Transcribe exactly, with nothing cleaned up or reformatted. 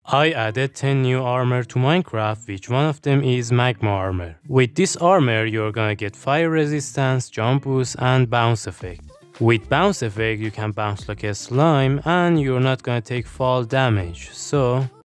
I added ten new armor to Minecraft, which one of them is Magma armor. With this armor, you're gonna get fire resistance, jump boost, and bounce effect. With bounce effect, you can bounce like a slime and you're not gonna take fall damage. So